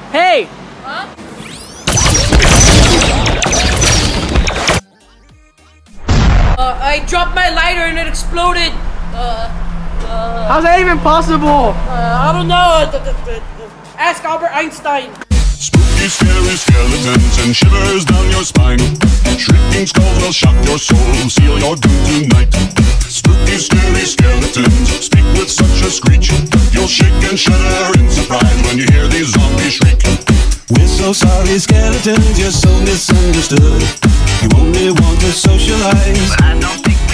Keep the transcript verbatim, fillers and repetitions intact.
Hey! Huh? Uh, I dropped my lighter and it exploded. Uh, uh, How's that even possible? uh, I don't know. Ask Albert Einstein. Spooky, scary skeletons and shivers down your spine. Shrieking skulls will shock your soul, seal your doom tonight. Spooky, scary skeletons speak with such a screech. You'll shake and shudder in surprise when you hear these zombies shriek. We're so sorry, skeletons, you're so misunderstood. You only want to socialize, but I don't think